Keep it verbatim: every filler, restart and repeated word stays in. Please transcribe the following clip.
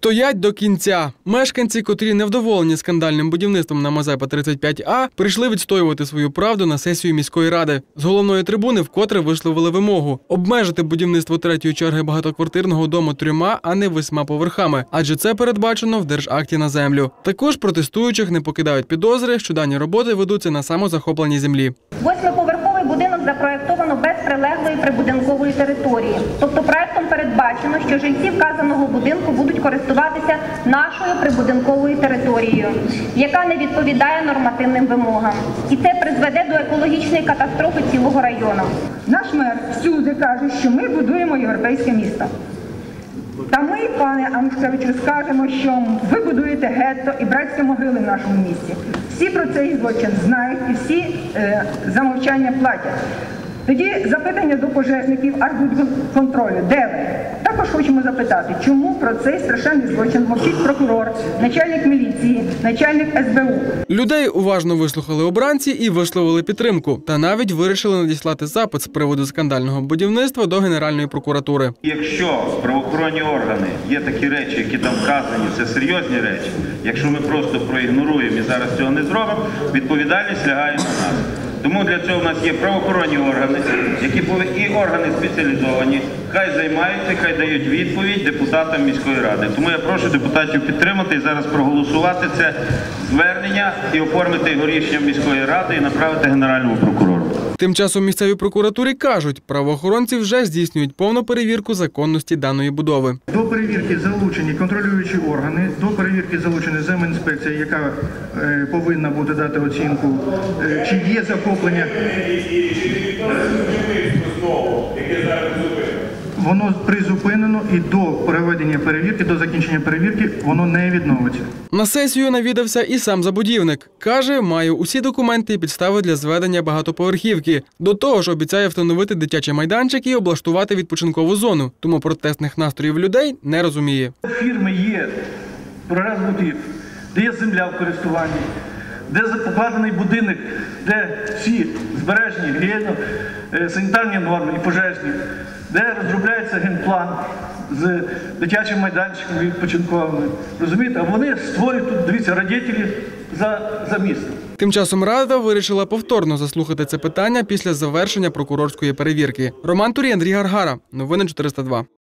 Стоять до кінця. Мешканці, котрі невдоволені скандальним будівництвом на Мазепа тридцять п'ять А, прийшли відстоювати свою правду на сесію міської ради. З головної трибуни вкотре висловили вимогу – обмежити будівництво третьої черги багатоквартирного дому трьома, а не восьма поверхами, адже це передбачено в Держакті на землю. Також протестуючих не покидають підозри, що дані роботи ведуться на самозахопленій землі. Восьмиповерховий будинок запроєктовано без прилеглої прибудинкової території. Тобто проєктом передбачено, що жильці вказаного будинку будуть користуватися нашою прибудинковою територією, яка не відповідає нормативним вимогам. І це призведе до екологічної катастрофи цілого району. Наш мер всюди каже, що ми будуємо європейське місто. Та ми, пане Анушкевичу, скажемо, що ви будуєте гетто і братські могили в нашому місті. Всі про цей злочин знають і всі е, за мовчання платять. Тоді запитання до пожежників архбудконтролю. Де ви? Також хочемо запитати, чому про цей страшенний злочин мовчить прокурор, начальник міліції, начальник ес бе у. Людей уважно вислухали обранці і висловили підтримку. Та навіть вирішили надіслати запит з приводу скандального будівництва до Генеральної прокуратури. Якщо правоохоронні органи є такі речі, які там вказані, це серйозні речі, якщо ми просто проігноруємо і зараз цього не зробимо, відповідальність лягає на нас. Тому для цього в нас є правоохоронні органи, які і органи спеціалізовані, хай займаються, хай дають відповідь депутатам міської ради. Тому я прошу депутатів підтримати і зараз проголосувати це звернення і оформити його рішенням міської ради і направити Генеральному прокурору. Тим часом місцеві прокуратурі кажуть, правоохоронці вже здійснюють повну перевірку законності даної будови. До перевірки залучені контролюючі органи, до перевірки залучена земінспекція, яка е, повинна буде дати оцінку, е, чи є захоплення. Воно призупинено і до проведення перевірки, до закінчення перевірки, воно не відновиться. На сесію навідався і сам забудівник. Каже, має усі документи і підстави для зведення багатоповерхівки. До того ж, обіцяє встановити дитячий майданчик і облаштувати відпочинкову зону. Тому протестних настроїв людей не розуміє. Фірми є, прорез будів, де є земля в користуванні, де покладений будинок, де всі збережені гігієно, санітарні норми і пожежні, де розробляється генплан з дитячим майданчиком відпочинковим. Розумієте? А вони створюють тут, дивіться, радітелі за, за місто. Тим часом Рада вирішила повторно заслухати це питання після завершення прокурорської перевірки. Роман Турій, Андрій Гаргара. Новини чотириста два.